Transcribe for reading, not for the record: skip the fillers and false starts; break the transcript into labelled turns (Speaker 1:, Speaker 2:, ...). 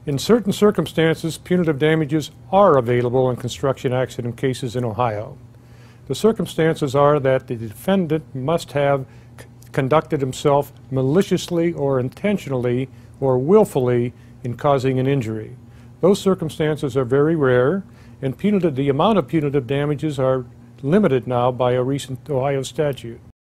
Speaker 1: In certain circumstances, punitive damages are available in construction accident cases in Ohio. The circumstances are that the defendant must have conducted himself maliciously or intentionally or willfully in causing an injury. Those circumstances are very rare, and the amount of punitive damages are limited now by a recent Ohio statute.